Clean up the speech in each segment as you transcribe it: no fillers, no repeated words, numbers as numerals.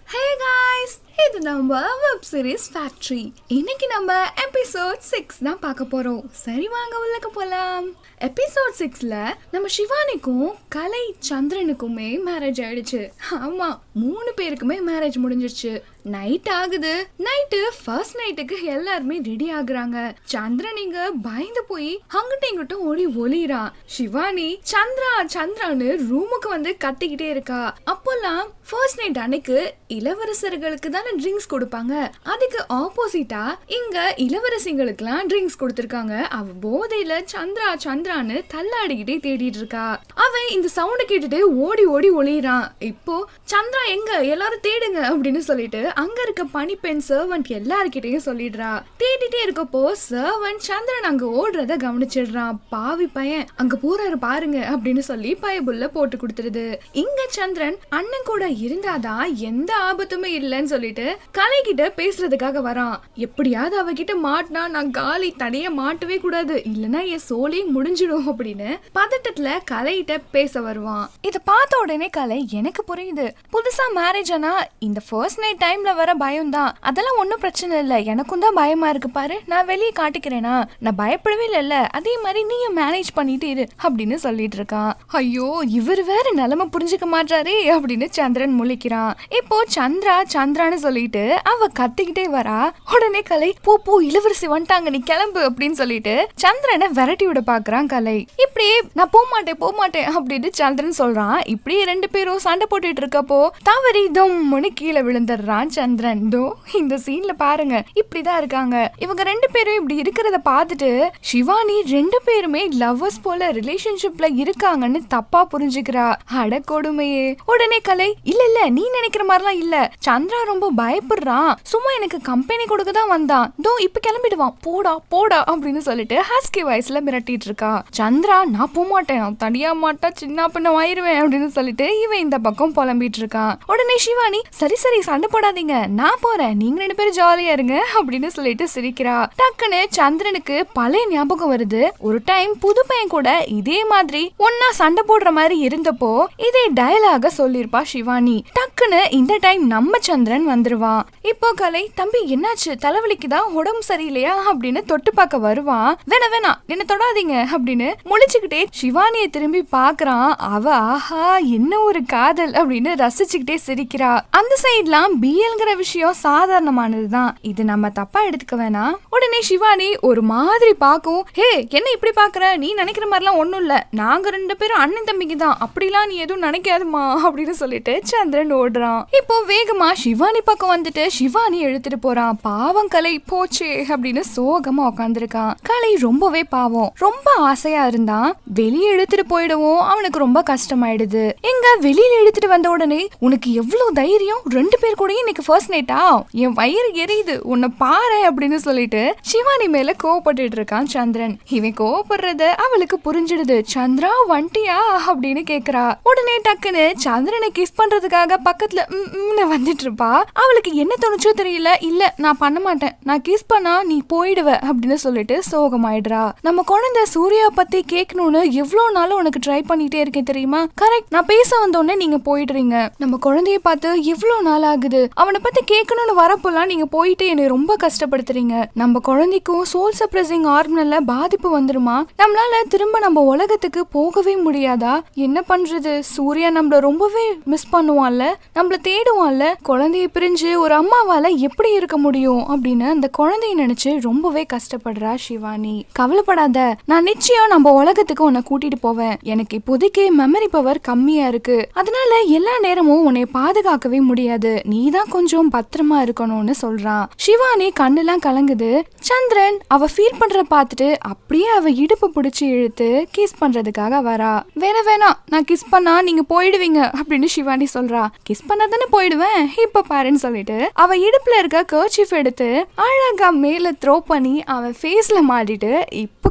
Hey guys, இது நம்ம web series factory. இன்னைக்கு நம்ம எபிசோட் 6 தான் பார்க்க போறோம். சரி வாங்க உள்ளக்க போலாம். எபிசோட் 6ல நம்ம சிவானிக்கும் கலை சந்திரனுக்குமே மேரேஜ் ஆயிடுச்சு. ஆமா, 3 பேருக்குமே மேரேஜ் முடிஞ்சிருச்சு. நைட் ஆகுது. நைட்டு ஃபர்ஸ்ட் நைட்டுக்கு எல்லாருமே ரெடி ஆகுறாங்க. சந்திரன் இங்க பயந்து போய் அங்கிட்ட இங்கிட்ட ஓடி ஒளிறான். சிவானி சந்திரா சந்திரான்னு ரூமுக்கு வந்து கத்திக்கிட்டே இருக்கா. அப்போல்லாம் ஃபர்ஸ்ட் நைட் அன்னைக்கு இளவரசர்களுக்கு தானே ட்ரிங்க்ஸ் கொடுப்பாங்க. அதுக்கு ஆப்போசிட்டா இங்க இளவரசிங்களுக்குலாம் ட்ரிங்க்ஸ் கொடுத்திருக்காங்க. அவ போதையில சந்திரா சந்திரான்னு தள்ளாடிக்கிட்டே தேடிட்டு இருக்கா. அவன் இந்த சவுண்ட் கேட்டுட்டு ஓடி ஓடி ஒளிறான். இப்போ சந்திரா எங்க, எல்லாரும் தேடுங்க அப்படின்னு சொல்லிட்டு அங்க இருக்க பணிப்பெண் சர்வன்ட் எல்லார்கிட்டையும் சொல்லிடுறா. தேடிட்டே இருக்கப்போ சர்வன்ட் சந்திரன் அங்க ஓடுறத கவனிச்சிடுறான். பாவி பையன் அங்க போறாரு பாருங்க அப்படின்னு சொல்லி பயபுள்ள போட்டு கொடுத்துருது. இங்க சந்திரன் அண்ணன் கூட இருந்தாதான் எந்த ஆபத்துமே இல்லைன்னு சொல்லிட்டு கலை கிட்ட பேசுறதுக்காக வரான். எப்படியாவது அவகிட்ட மாட்டினா நான் காலி தனியா மாட்டவே கூடாது, இல்லனா என் சோலி முடிஞ்சிடும் அப்படின்னு பதட்டத்துல கலைகிட்ட பேச வருவான். இத பார்த்த உடனே கலை, எனக்கு புரியுது, புதுசா மேரேஜ் ஆனா இந்த ஃபர்ஸ்ட் நைட் டைம்ல வர பயம் தான், அதெல்லாம் ஒன்னும் பிரச்சனை இல்ல, எனக்கும் தான் பயமா இருக்கு பாரு, நான் வெளியே காட்டிக்கிறேனா, நான் பயப்படவே இல்ல, அதே மாதிரி நீ மேனேஜ் பண்ணிட்டு இரு அப்படின்னு சொல்லிட்டு இருக்கான். ஐயோ, இவர் வேற நிலைமை புரிஞ்சுக்க மாட்டாரே அப்படின்னு சந்திரன் முழிக்கிறான். இப்போ சந்திரா சந்திரான்னு சொல்லிட்டு அவ கத்திக்கிட்டே வரா. உடனே கலை, போ போ இளவரசி வந்துட்டாங்க, நீ கிளம்பு அப்படின்னு சொல்லிட்டு சந்திரனை விரட்டி விட பாக்குறான் கலை. இப்படியே நான் போக மாட்டேன் அப்படின்னு சந்திரன் சொல்றான். இப்படியே 2 பேரும் சண்டை போட்டுட்டு இருக்கப்போ தவறி தொம்முன்னு கீழே விழுந்துடுறான் சந்திரன். தோ இந்த சீன்ல பாருங்க, இப்படிதான் இருக்காங்க இவங்க 2 பேரும். இப்படி இருக்கிறத பார்த்துட்டு சிவானி 2 பேருமே லவ்வர்ஸ் போல ரிலேஷன்ஷிப்ல இருக்காங்கன்னு தப்பா புரிஞ்சுக்கிறா. அட கொடுமையே. உடனே கலை, இல்ல நீ நினைக்கிற மாதிரிலாம் இல்ல, சந்திரா ரொம்ப பயப்படுறான், சும்மா எனக்கு கம்பெனி கொடுக்க தான் வந்தான், தோ இப்ப கிளம்பிடுவான், போடா போடா அப்படின்னு சொல்லிட்டு ஹஸ்கி வாய்ஸ்ல மிரட்டிட்டு இருக்கா. சந்திரா, நான் போக மாட்டேன், தனியா மாட்டா சின்ன பின்ன ஆயிருவேன் அப்படின்னு சொல்லிட்டு இவன் இந்த பக்கம் புலம்பிட்டு இருக்கான். உடனே சிவானி, சரி சண்டை போடாதீங்க, நான் போறேன், நீங்க 2 பேரும் ஜாலியா இருங்க அப்படின்னு சொல்லிட்டு சிரிக்கிறா. டக்குன்னு சந்திரனுக்கு பழைய ஞாபகம் வருது. ஒரு டைம் புது பையன் கூட இதே மாதிரி ஒன்னா சண்டை போடுற மாதிரி இருந்தப்போ இதே டயலாக சொல்லிருப்பா சிவானி. டக்குன்னு இந்த டைம் நம்ம சந்திரன் வந்துருவான். இப்போ கலை, தம்பி என்னாச்சு, தலைவலிக்குதா, உடம்பு சரியில்லையா அப்படின்னு தொட்டு பார்க்க வருவான். வேணா என்ன தொடாதீங்க அப்படின்னு முழிச்சுக்கிட்டே சிவானியை திரும்பி பாக்குறான். அவ ஆஹா என்ன ஒரு காதல் அப்படின்னு ரசிச்சுக்கிட்டே சிரிக்கிறா. அந்த சைட்லாம் பிஎல்ங்கிற விஷயம் சாதாரணமானதுதான், இது நம்ம தப்பா எடுத்துக்க வேணாம். உடனே சிவானி ஒரு மாதிரி பாக்கும். ஹே, என்ன இப்படி பாக்குற, நீ நினைக்கிற மாதிரிலாம் ஒண்ணும் இல்ல, நாங்க 2 பேரும் அண்ணன் தம்பிக்கு தான், அப்படிலாம் நீ எதுவும் நினைக்காதுமா அப்படின்னு சொல்லிட்டு சந்திரன் ஓடுறான். இப்போ வேகமா சிவானி பக்கம் வந்துட்டு சிவானி எழுத்துட்டு போறான். பாவம் கலை போச்சே அப்படின்னு சோகமா உட்காந்துருக்கான். கலை ரொம்பவே பாவம், ரொம்ப ஆசையா இருந்தான், வெளியே எடுத்துட்டு போயிடுவோம், அவனுக்கு ரொம்ப கஷ்டமாயிடுது. எங்க வெளியில எடுத்துட்டு வந்த உடனே, உனக்கு எவ்வளவு தைரியம், 2 பேர் கூட இன்னைக்கு ஃபர்ஸ்ட் நைட்டா, என் வயிறு எரியுது, உன்னை பாரு அப்படின்னு சொல்லிட்டு சிவானி மேல கோவப்பட்டு இருக்கான் சந்திரன். இவன் கோவப்படுறத அவளுக்கு புரிஞ்சிடுது. சந்திரா வண்டியா அப்படின்னு கேக்குறா. உடனே டக்குன்னு சந்திரனை கிஸ் பண்றதுக்காக பக்கத்துல வந்துட்டு இருப்பா. அவளுக்கு என்ன தோணுச்சோ தெரியல, இல்ல நான் பண்ண மாட்டேன், நான் கிஸ் பண்ணா நீ போயிடுவ அப்படின்னு சொல்லிட்டு சோகமாயிடுறா. நம்ம குழந்தை சூர்யா பத்தி கேட்கணும்னு எவ்வளவு நாளும் உனக்கு ட்ரை பண்ணிட்டே இருக்கேன் தெரியுமா, கரெக்ட், நான் பேச வந்தோடனே நீங்க போயிடுறீங்க, நம்ம குழந்தைய பார்த்து எவ்வளவு நாள் ஆகுது, அவனை பத்தி கேட்கணும்னு வரப்போலாம் நீங்க போயிட்டு என்னை ரொம்ப கஷ்டப்படுத்துறீங்க, நம்ம குழந்தைக்கும் சோல் சப்ரஸிங் ஹார்மோன்ல பாதிப்பு வந்துருமா, நம்மளால திரும்ப நம்ம உலகத்துக்கு போகவே முடியாதா, என்ன பண்றது, சூர்யா நம்மள ரொம்பவே மிஸ் பண்ணுவான்ல, நம்மள தேடுவான்ல, குழந்தைய பிரிஞ்சு ஒரு அம்மாவால எப்படி இருக்க முடியும் அப்படின்னு அந்த குழந்தைய நினைச்சு ரொம்பவே கஷ்டப்படுறா சிவானி. கவலைப்படாத, நான் நிச்சயம் நம்ம உலகத்துக்கு உன்னை கூட்டிட்டு போவேன், எனக்கு இப்போதைக்கு மெமரி பவர் கம்மியா இருக்கு, அதனால எல்லா நேரமும் உன்னை பாதுகாக்கவே முடியாது, நீதான் கொஞ்சம் பத்திரமா இருக்கணும்னு சொல்றான். சிவானி கண்ணெல்லாம் கலங்குது. சந்திரன் அவ ஃபீல் பண்ற பார்த்துட்டு அப்படியே அவ இடுப்பு பிடிச்சி இழுத்து கிஸ் பண்றதுக்காக வரா. வேணாம், நான் கிஸ் பண்ணா நீங்க போயிடுவீங்க அப்படின்னு சிவானி சொல்றா. கிஸ் பண்ணா தானே போயிடுவேன், இப்ப பாருன்னு சொல்லிட்டு அவ இடுப்புல இருக்க கர்ச்சீஃப் எடுத்து அழகா மேல த்ரோ பண்ணி அவன் ஃபேஸ்ல மாட்டிட்டு இப்போ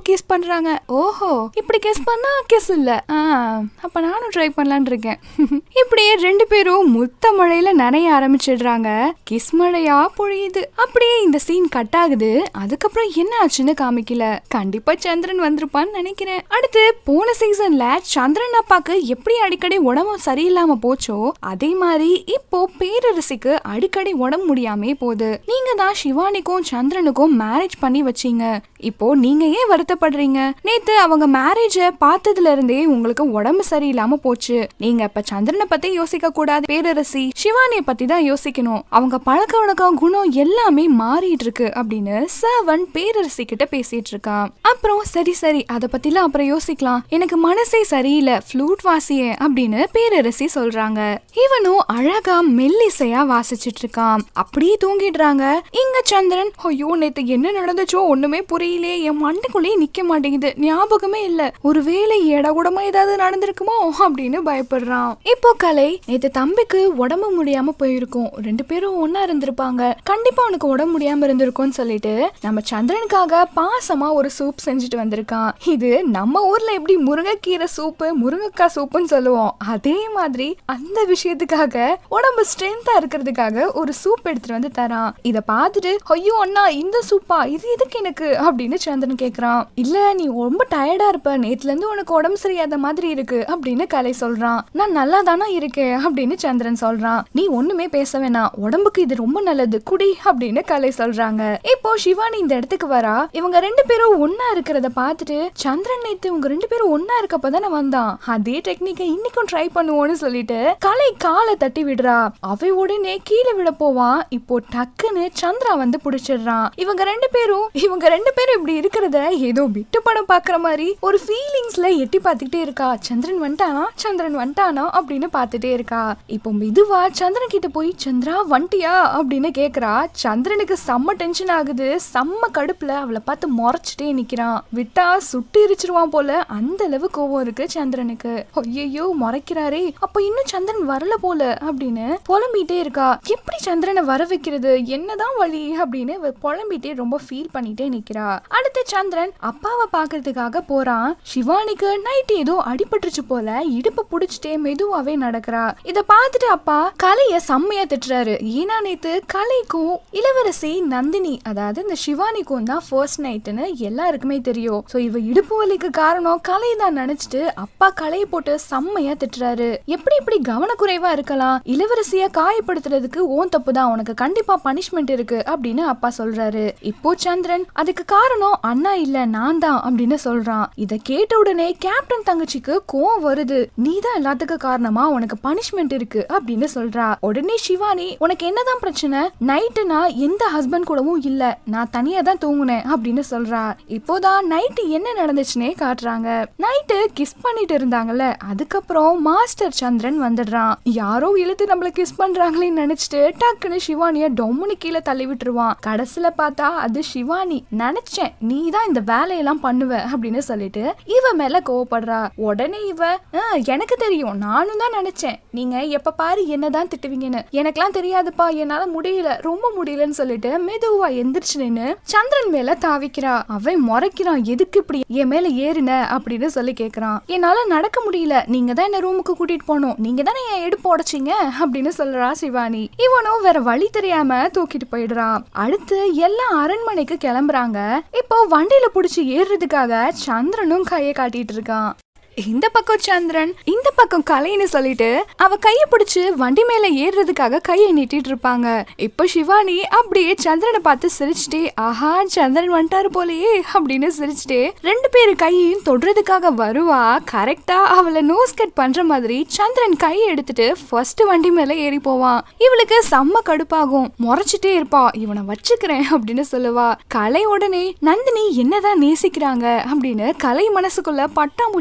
கிஸ் பண்றாங்க. ஓஹோ, இப்படி கிஸ் பண்ணா கிஸ் இல்ல, அப்ப நானும் ட்ரை பண்ணலான்னு இருக்கேன். இப்படியே ரெண்டு பேரும் முத்த மழையில நனைய ஆரம்பிச்சிடுறாங்க. கிஸ் மழையா பொழியுது. அப்படியே இந்த சீன் கட் ஆகுது. அதுக்கப்புறம் என்ன ஆச்சுன்னு காமிக்கல. கண்டிப்பா சந்திரன் வந்திருப்பான்னு நினைக்கிறேன். அடுத்து போன சீசன்ல சந்திரன் அப்பாக்கு எப்படி அடிக்கடி உடம்பு சரியில்லாம போச்சோ அதே மாதிரி இப்போ பேரரசிக்கு அடிக்கடி உடம்பு முடியாமே போகுது. நீங்க தான் சிவானிக்கும் சந்திரனுக்கும் மேரேஜ் பண்ணி வச்சீங்க. இப்போ நீங்க ஏன் வருத்தப்படுறீங்க? நேத்து அவங்க மேரேஜ பார்த்ததுல இருந்தே உங்களுக்கு உடம்பு சரியில்லாம போச்சு. நீங்க இப்ப சந்திரனை பத்தி யோசிக்க கூடாது பேரரசி, சிவானிய பத்தி தான் யோசிக்கணும். அவங்க பழக்க வழக்கம் குணம் எல்லாமே மாறிட்டு இருக்கு அப்படின்னு சவன் பேரரசி கிட்ட பேசிட்டு இருக்கான். அப்புறம் சரி சரி அத பத்திலாம் அப்புறம் யோசிக்கலாம், எனக்கு மனசே சரியில்லை, ஃப்ளூட் வாசியே அப்படின்னு பேரரசி சொல்றாங்க. இவனும் அழகா மெல்லிசையா வாசிச்சிட்டு இருக்கான். அப்படியே தூங்கிடுறாங்க. இங்க சந்திரன், ஐயோ நேத்து என்ன நடந்துச்சோ ஒண்ணுமே புரியலே, என் மண்டைக்குள்ளேயே நிக்க மாட்டேங்குது, ஞாபகமே இல்ல, ஒருவேளை ஏடகூடமா ஏதாவது நடந்திருக்குமோ அப்படின்னு பயப்படுறான். இப்போ கலை, நேத்து தம்பிக்கு உடம்பு முடியாம போயிருக்கும், ரெண்டு பேரும் ஒன்னா இருந்திருப்பாங்க, கண்டிப்பா அவனுக்கு உடம்பு முடியாம இருந்திருக்கும்னு சொல்லிட்டு நம்ம சந்திரனுக்காக பாசமா ஒரு சூப் செஞ்சுட்டு வந்திருக்கான். இது நம்ம ஊர்ல எப்படி முருங்கைக்கீரை சூப்பு முருங்கைக்காய் சூப்புன்னு சொல்லுவோம், அதே மாதிரி அந்த விஷயத்துக்காக உடம்பு ஸ்ட்ரென்த்தா இருக்கிறதுக்காக ஒரு சூப் எடுத்துட்டு வந்து தரான். இத பார்த்துட்டு ஐயோ அண்ணா இந்த சூப்பா, இது எதுக்கு எனக்கு அப்படின்னு சந்திரன் கேக்குறான். இல்ல நீ ரொம்ப டயர்டா இருப்ப, நேத்துல இருந்து உனக்கு உடம்பு சரியாத மாதிரி இருக்கு அப்படின்னு கலை சொல்றான். நான் நல்லா தானா இருக்கேன் அப்படின்னு சந்திரன் சொல்றான். நீ ஒண்ணுமே பேச வேணாம், உடம்புக்கு இது ரொம்ப நல்லது குடி அப்படின்னு கலை சொல்றாங்க. இப்போ சிவானி இந்த இடத்துக்கு வரா. இவங்க ரெண்டு பேரும் ஒன்னா இருக்கிறத பார்த்துட்டு சந்திரன், நேத்து உங்க ரெண்டு பேரும் ஒன்னா இருக்கப்பதானே வந்தான், அதே டெக்னிக்கை இன்னைக்கும் ட்ரை பண்ணுவோம்னு சொல்லிட்டு கலை காலை தட்டி விடுறா. அவ உடனே கீழே விட போவான். இப்போ டக்குன்னு சந்திரா வந்து புடிச்சிடுறான். இவங்க ரெண்டு பேரும் இப்படி இருக்கிறத ஏதோ விட்டு படம் பாக்குற மாதிரி ஒரு ஃபீலிங்ஸ்ல எட்டி பார்த்துக்கிட்டே இருக்கா. சந்திரன் வந்துட்டானா அப்படின்னு பார்த்துட்டே இருக்கா. இப்போ மெதுவா சந்திரன் கிட்ட போய் சந்திரா வந்துட்டியா அப்படின்னு கேக்குறா. சந்திரனுக்கு செம்ம டென்ஷன் ஆகுது. செம்ம கடுப்புல அவளை பார்த்து முறைச்சிட்டே நிக்கிறான். விட்டா சுட்டு எரிச்சிருவான் போல, அந்த அளவு கோவம் இருக்கு சந்திரனுக்கு. ஐயோ முறைக்கிறாரே, அப்ப இன்னும் சந்திரன் வரல போல அப்படின்னு புலம்பிட்டே இருக்கா. எப்படி சந்திரனை வர வைக்கிறது, என்னதான் வழி அப்படின்னு புலம்பிட்டே ரொம்ப ஃபீல் பண்ணிட்டே நிக்கிறா. அடுத்து சந்திரன் அப்பாவை பாக்குறதுக்காக போறான். சிவானிக்கு நைட் ஏதோ அடிபட்டுருச்சு போல, இடுப்பு புடிச்சிட்டே மெதுவாவே நடக்கிறா. இத பார்த்துட்டு அப்பா கலைய செம்மையா திட்டுறாரு. ஏன்னா நேத்து கலைக்கும் இளவரசி நந்தினி, அதாவது இந்த சிவானிக்கும் தான் ஃபர்ஸ்ட் நைட்னு எல்லாருக்குமே தெரியும். சோ இவ இடுப்பு வலிக்கு காரணம் கலை தான் நினைச்சிட்டு அப்பா கலையை போட்டு செம்மையா திட்டுறாரு. எப்படி இப்படி கவனக்குறைவா இருக்கலாம், இளவரசிய காயப்படுத்துறதுக்கு ஓன் தப்பு தான், உனக்கு கண்டிப்பா பனிஷ்மெண்ட் இருக்கு அப்படின்னு அப்பா சொல்றாரு. இப்போ சந்திரன் அதுக்கு காரணம் அண்ணா இல்ல நான் தான் அப்படின்னு சொல்றான். இத கேட்ட உடனே கேப்டன் தங்கச்சிக்கு கோவம் வருது. நீ தான் எல்லாத்துக்கும் காரணமா, உனக்கு பனிஷ்மெண்ட் இருக்கு அப்படின்னு சொல்றா. உடனே சிவானி, உனக்கு என்னதான் பிரச்சனை, நைட்டு நான் எந்த ஹஸ்பண்ட் கூடவும் இல்ல, நான் தனியா தான் தூங்குனேன் அப்படின்னு சொல்றா. இப்போதான் நைட்டு என்ன நடந்துச்சுன்னே காட்டுறாங்க. நைட்டு கிஸ் பண்ணிட்டு இருந்தாங்கல்ல, அதுக்கப்புறம் மாஸ்டர் சந்திரன் வந்துடுறான். யாரோ இழுத்து நம்மள கிஸ் பண்றாங்களேன்னு நினைச்சிட்டு டக்குன்னு சிவானிய டொம்முனு கீழே தள்ளி விட்டுருவான். கடைசியில பார்த்தா அது சிவானி. நினைச்சேன் நீ தான் இந்த வேலையெல்லாம் பண்ணுவ அப்படின்னு சொல்லிட்டு இவ மேல கோவப்படுறா. உடனே இவ, எனக்கு தெரியும், நானும் தான் நினைச்சேன் நீங்க எப்ப பாரு என்னதான் திட்டுவீங்கன்னு, எனக்கெல்லாம் தெரியாதுப்பா, என்னால முடியல, ரொம்ப முடியலன்னு சொல்லிட்டு மெதுவா எந்திரிச்சு நின்னு சந்திரன் மேல தாவிக்கிறா. அவன் முறைக்கிறான், எதுக்கு இப்படி என் மேல ஏறின அப்படின்னு சொல்லி கேக்குறான். என்னால நடக்க முடியல, நீங்க தான் என்ன ரூமுக்கு கூட்டிட்டு போனோம், நீங்க தானே என் எடுப்பு உடைச்சிங்க அப்படின்னு சொல்றா சிவானி. இவனும் வேற வழி தெரியாம தூக்கிட்டு போயிடுறான். அடுத்து எல்லாம் அரண்மனைக்கு கிளம்புறாங்க. இப்போ வண்டியில புடிச்சு ஏறுறதுக்காக சந்திரனும் கையை காட்டிட்டு இருக்கான். இந்த பக்கம் சந்திரன், இந்த பக்கம் கலைன்னு சொல்லிட்டு அவ கைய பிடிச்சு வண்டி மேல ஏறுறதுக்காக கையை நீட்டிட்டு இருப்பாங்க. இப்போ சிவானி அப்படியே சந்திரனை பார்த்து சிரிச்சுட்டே, ஆஹா சந்திரன் வந்துட்டாரு போலயே அப்படின்னு சிரிச்சுட்டே ரெண்டு பேரு கையையும் தொடுறதுக்காக வருவா. கரெக்டா அவளை நோஸ் கட் பண்ற மாதிரி சந்திரன் கையை எடுத்துட்டு ஃபர்ஸ்ட் வண்டி மேல ஏறி போவான். இவளுக்கு செம்ம கடுப்பாகும். முறைச்சிட்டே இருப்பா, இவனை வச்சுக்கிறேன் அப்படின்னு சொல்லுவா. கலை உடனே நந்தினி என்னதான் நேசிக்கிறாங்க அப்படின்னு கலை மனசுக்குள்ள பட்டாம்பூச்சி பறக்கும்.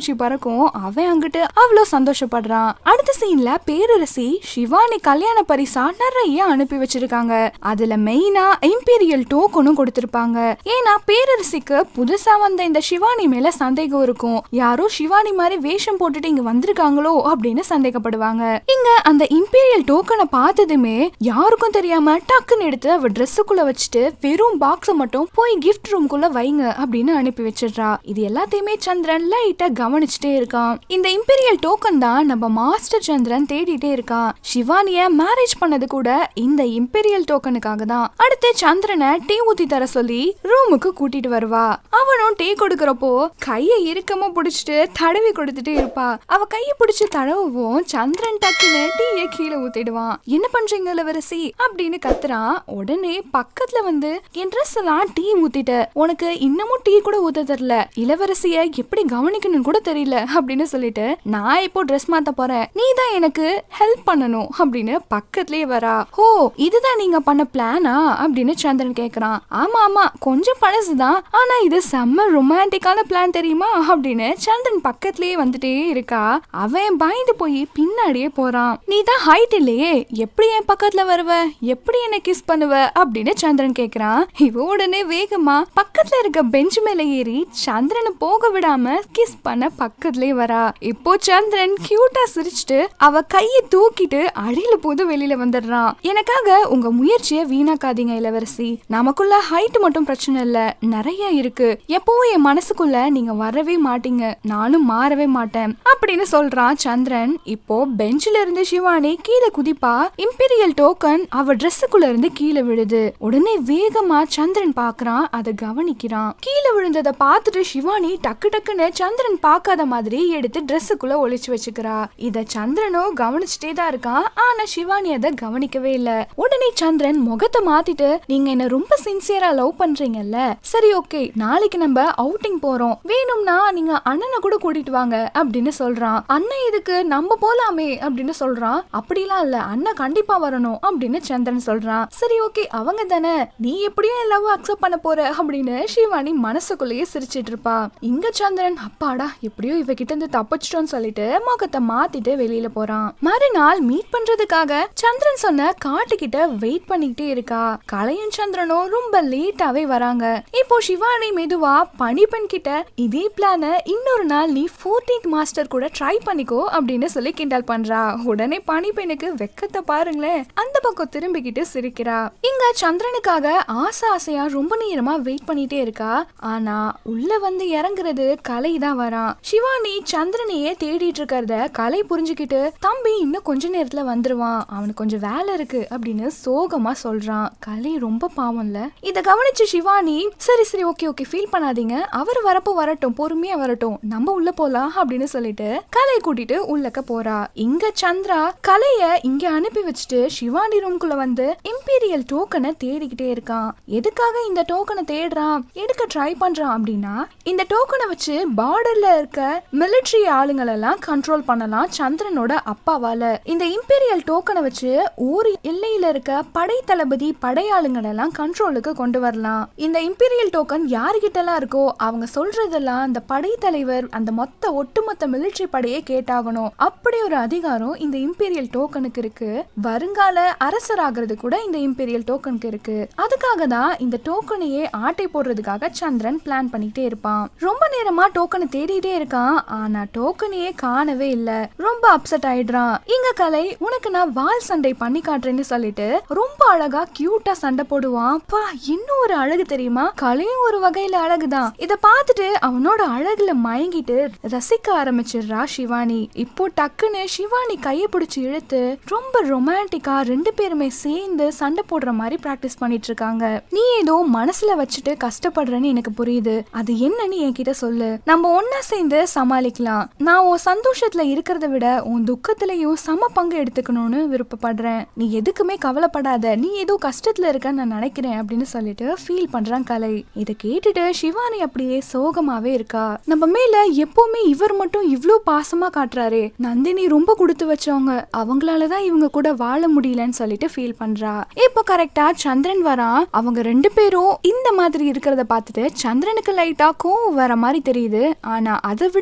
இருக்கும் அவன் அங்கிட்டு அவ்வளோ சந்தோஷப்படுறான். அடுத்த சீன்ல பேரரசி சிவானி கல்யாண பரிசா நிறைய அனுப்பி வச்சிருக்காங்க. அதுல மெயினா இம்பீரியல் டோக்கனும் கொடுத்திருப்பாங்க. ஏன்னா பேரரசிக்கு புதுசா வந்த இந்த சிவானி மேல சந்தேகம் இருக்கும். யாரோ சிவானி மாதிரி வேஷம் போட்டுட்டு இங்க வந்திருக்காங்களோ அப்படின்னு சந்தேகப்படுவாங்க. இங்க அந்த இம்பீரியல் டோக்கனை பார்த்ததுமே யாருக்கும் தெரியாம டக்குன்னு எடுத்து அவ ட்ரெஸ்ஸுக்குள்ள வச்சுட்டு வெறும் பாக்ஸ மட்டும் போய் கிஃப்ட் ரூம்குள்ள வைங்க அப்படின்னு அனுப்பி வச்சிடுறா. இது எல்லாத்தையுமே சந்திரன் லைட்டா கவனிச்சுட்டே இருக்கான். இந்த இம்பீரியல் டோக்கன் தான் நம்ம மாஸ்டர் சந்திரன் தேடிட்டே இருக்கான். சிவானிய மேரேஜ் பண்ணது கூட இந்த இம்பீரியல் டோக்கனுக்காக தான். அடுத்து சந்திரனை டீ ஊத்தி தர சொல்லி ரூமுக்கு கூட்டிட்டு வருவா. அவனும் டீ கொடுக்கறப்போ கைய இறுக்கமா புடிச்சிட்டு தடவி கொடுத்துட்டே இருப்பா. அவ கைய பிடிச்சு தடவும் சந்திரன் டக்குன்னு டீய கீழே ஊத்திடுவான். என்ன பண்றீங்க இளவரசி அப்படின்னு கத்துறான். உடனே பக்கத்துல வந்து என் ட்ரெஸ் எல்லாம் டீ ஊத்திட்ட, உனக்கு இன்னமும் டீ கூட ஊத்த தெரியல, இளவரசிய எப்படி கவனிக்கணும்னு கூட தெரியல அப்படின்னு சொல்லிட்டு நான் இப்போ ட்ரெஸ் மாத்த போறேன், நீ தான் எனக்கு ஹெல்ப் பண்ணணும் அப்படின்னு பக்கத்துலயே வரா. ஓ இதுதான் நீங்க பண்ண பிளானா அப்படின்னு சந்திரன் கேக்குறான். ஆமா ஆமா கொஞ்சம் பழசுதான், ஆனா இது செம்ம ரொமான்டிக்கான பிளான் தெரியுமா அப்படின்னு சந்திரன் பக்கத்துலயே வந்துட்டே இருக்கா. அவன் பயந்து போய் பின்னாடியே போறான். நீ தான் ஹைட் இல்லையே, எப்படி என் பக்கத்துல வருவ, எப்படி என்ன கிஸ் பண்ணுவ அப்படின்னு சந்திரன் கேக்குறான். இவ உடனே வேகமா பக்கத்துல இருக்க பெஞ்ச் மேல ஏறி சந்திரனை போக விடாம கிஸ் பண்ண பக்கத்துலயே வரா. இப்போ சந்திரன் கியூட்டா சிரிச்சுட்டு அவ கையை தூக்கிட்டு அடியில போது வெளியில வந்துடுறான். எனக்காக உங்க முயற்சியை வீணாக்காதீங்க இளவரசி, நமக்குள்ள ஹைட் மட்டும் பிரச்சனை இல்ல, நிறைய இருக்கு, எப்பவும் என் மனசுக்குள்ள நீங்க வரவே மாட்டீங்க, நானும் மாறவே மாட்டேன் அப்படின்னு சொல்றான் சந்திரன். இப்போ பெஞ்சில இருந்து சிவானி கீழே குதிப்பா. இம்பீரியல் டோக்கன் அவ ட்ரெஸ்ஸுக்குள்ள இருந்து கீழே விழுது. உடனே வேகமா சந்திரன் பாக்குறான், அதை கவனிக்கிறான். கீழே விழுந்ததை பார்த்துட்டு சிவானி டக்கு டக்குன்னு சந்திரன் பார்க்காத மாதிரி எடுத்து ட்ரெஸ்ஸுக்குள்ள ஒளிச்சு வச்சுக்கிறா. இத சந்திரனும் கவனிச்சுட்டே தான் இருக்கான். ஆனா சிவானி அதை கவனிக்கவே இல்ல. உடனே சந்திரன் முகத்தை மாத்திட்டு, நீங்க என்ன ரொம்ப சின்சியரா லவ் பண்றீங்கல்ல, சரி ஓகே நாளைக்கு நம்ம அவுட்டிங் போறோம், வேணும்னா நீங்க அண்ணனை கூட கூட்டிட்டு வாங்க அப்படின்னு சொல்றான். அண்ணன் இதுக்கு நம்ம போலாமே அப்படின்னு சொல்றான். அப்படிலாம் இல்ல, அண்ணன் கண்டிப்பா வரணும் அப்படின்னு சந்திரன் சொல்றான். சரி ஓகே அவங்க தானே, நீ எப்படியும் லவ் அக்செப்ட் பண்ண போற அப்படின்னு சிவானி மனசுக்குள்ளேயே சிரிச்சிட்டு இருப்பா. இங்க சந்திரன் அப்பாடா எப்படியோ இவகிட்ட இருந்து தப்பிச்சிட்டோன்னு சொல்லிட்டு முகத்தை மாத்திட்டு வெளியில போறான். மறுநாள் மீட் பண்றதுக்காக சந்திரன் சொன்ன காட்டுக்கிட்ட வெயிட் பண்ணிக்கிட்டே இருக்கா. கலையும் சந்திரனும் ரொம்ப லேட்டாவே வராங்க. இப்போ சிவானி மெதுவா பணிப்பெண் கிட்ட இதே பிளான இன்னொரு நாள் நீ 14th மாஸ்டர் கூட ட்ரை பண்ணிக்கோ அப்படின்னு சொல்லி கிண்டல் பண்றா. உடனே பணிப்பெண்ணுக்கு வெக்கத்தை பாருங்களேன், அந்த பக்கம் திரும்பிக்கிட்டு சிரிக்கிறா. இங்க சந்திரனுக்காக ஆசையா ரொம்ப நேரமா வெயிட் பண்ணிட்டே இருக்கா. ஆனா உள்ள வந்து இறங்குறது கலை தான் வரான். சிவானி சந்திரனையே தேடிட்டு இருக்கிறத கலை புரிஞ்சுக்கிட்டு, தம்பி இன்னும் கொஞ்ச நேரத்துல வந்துருவான், அவனுக்கு கொஞ்சம் வேலை இருக்கு அப்படின்னு சோகமா சொல்றான். கலை ரொம்ப பாவம்ல. இத கவனிச்சு சிவானி சரி சரி ஓகே ஓகே ஃபீல் பண்ணாதீங்க, அவர் வரப்போ வரட்டும், பொறுமையா வரட்டும், நம்ம உள்ள போலாம் அப்படின்னு சொல்லிட்டு கலை கூட்டிட்டு உள்ளக்க போறா. இங்க சந்திரா கலைய இங்க அனுப்பி வச்சுட்டு சிவானி ரூம்குள்ள வந்து இம்பீரியல் டோக்கனை தேடிக்கிட்டே இருக்கான். எதுக்காக இந்த டோக்கனை தேடுறான், எடுக்க ட்ரை பண்றான் அப்படின்னா, இந்த டோக்கனை வச்சு பார்டர்ல இருக்க மிலிட்டரி ஆளுங்களை எல்லாம் கண்ட்ரோல் பண்ணலாம் சந்திரனோட அப்பாவால. இந்த இம்பீரியல் டோக்கனை வச்சு ஊர் எல்லையில இருக்க படை தளபதி படையாளுங்களை எல்லாம் கண்ட்ரோலுக்கு கொண்டு வரலாம். இந்த இம்பீரியல் டோக்கன் யாருகிட்ட எல்லாம் இருக்கோ அவங்க சொல்றதெல்லாம் அந்த படை தலைவர் அந்த ஒட்டுமொத்த மிலிட்டரி படையே கேட்டாகணும். அப்படி ஒரு அதிகாரம் இந்த இம்பீரியல் டோக்கனுக்கு இருக்கு. வருங்கால அரசராகிறது கூட இந்த இம்பீரியல் டோக்கனுக்கு இருக்கு. அதுக்காக தான் இந்த டோக்கனையே ஆட்டை போடுறதுக்காக சந்திரன் பிளான் பண்ணிட்டே இருப்பான். ரொம்ப நேரமா டோக்கனை தேடிட்டே இருக்கான். ஆனா டோக்கனையே காணவே இல்ல. ரொம்ப அப்செட் ஆயிடுறான். இங்க கலை உனக்கு நான் வால் சண்டை பண்ணி காட்டுறேன்னு சொல்லிட்டு ரொம்ப அழகா கியூட்டா சண்டை போடுவான். பா இன்னும் ஒரு அழகு தெரியுமா, கலையும் ஒரு வகையில அழகுதான். இத பார்த்துட்டு அவனோட அழகுல மயங்கிட்டு ரசிக்க ஆரம்பிச்சிடுறா சிவானி. இப்போ டக்குன்னு சிவானி கைய பிடிச்சு இழுத்து ரொம்ப ரொமான்டிக்கா ரெண்டு பேருமே சேர்ந்து சண்டை போடுற மாதிரி பிராக்டிஸ் பண்ணிட்டு இருக்காங்க. நீ ஏதோ மனசுல வச்சுட்டு கஷ்டப்படுறேன்னு எனக்கு புரியுது, அது என்னன்னு என்கிட்ட சொல்லு, நம்ம ஒன்னா சேர்ந்து சமாளிக்கலாம். நான் உன் சந்தோஷத்துல இருக்கிறத விட உன் துக்கத்திலையும் சம பங்கு எடுத்துக்கணும்னு விருப்பப்படுறேன். நீ எதுக்குமே கவலைப்படாத, நீ ஏதோ கஷ்டத்துல இருக்கன்னு நான் நினைக்கிறேன் அப்படின்னு சொல்லிட்டு ஃபீல் பண்றான் கலை. இதை கேட்டுட்டு சிவானி அப்படியே சோகமாவே இருக்கா. நம்ம மேல எப்பவுமே இவர் மட்டும் இவ்ளோ பாசமா காட்டுறாரு, நந்தினி ரொம்ப கொடுத்து வச்சவங்க, அவங்களாலதான் இவங்க கூட வாழ முடியலன்னு சொல்லிட்டு ஃபீல் பண்றா. இப்போ கரெக்டா சந்திரன் வரான். அவங்க ரெண்டு பேரும் இந்த மாதிரி இருக்கிறத பார்த்துட்டு சந்திரனுக்கு லைட்டா கோவம் வர மாதிரி தெரியுது. ஆனா அதை விட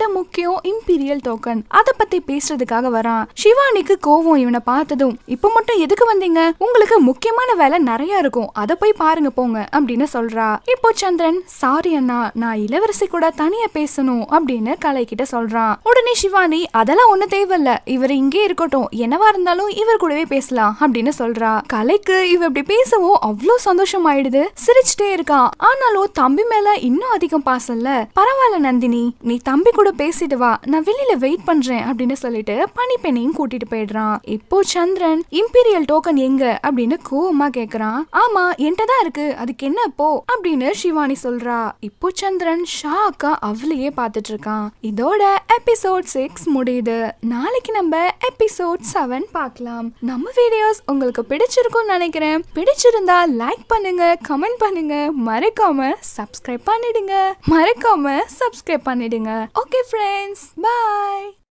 முக்கியம் இம்பீரியல் டோக்கன். அத பத்தி பேசுறதுக்காக வரான். சிவானிக்கு கோவம் இவனை பார்த்ததும், இப்ப மட்டும் எதுக்கு வந்தீங்க? உங்களுக்கு முக்கியமான வேலை நிறைய இருக்கும், அத போய் பாருங்க போங்க அப்படின்னு சொல்றா. இப்போ சந்திரன், சாரி அண்ணா, நான் இளவரசி கூட தனியா பேசணும் அப்படின்னு கலை கிட்ட சொல்றான். உடனே சிவானி, அதெல்லாம் ஒண்ணு தேவையில்ல, இவர் இங்கே இருக்கட்டும், என்னவா இருந்தாலும் இவர் கூடவே பேசலாம் அப்படின்னு சொல்றா. கலைக்கு இவ இப்படி பேசவும் அவ்வளவு சந்தோஷம் ஆயிடுது. சிரிச்சுட்டே இருக்கான். ஆனாலும் தம்பி மேல இன்னும் அதிகம் பாசம்ல. பரவாயில்ல நந்தினி, நீ தம்பி கூட பேசிட்டு வா, நான் வெளியில வெயிட் பண்றேன் அப்படின்னு சொல்லிட்டு பனிப்பெண்ணையும் கூட்டிட்டு போயிடுறான். இப்போ சந்திரன், இம்பீரியல் டோக்கன் எங்க அப்படின்னு கோவமா கேக்குறான். ஆமா என்கிட்ட தான் இருக்கு, அதுக்கு என்ன போ அப்படின்னு சிவானி சொல்றா. இப்போ சந்திரன் ஷாக்கா அவளையே பார்த்துட்டு இருக்கான். இதோட எபிசோட் 6 முடியுது. நாளைக்கு நம்ம எபிசோட் 7 பார்க்கலாம். நம்ம வீடியோஸ் உங்களுக்கு பிடிச்சிருக்கும்னு நினைக்கிறேன். பிடிச்சிருந்தா லைக் பண்ணுங்க, கமெண்ட் பண்ணுங்க, மறக்காம சப்ஸ்கிரைப் பண்ணிடுங்க. Okay friends, by.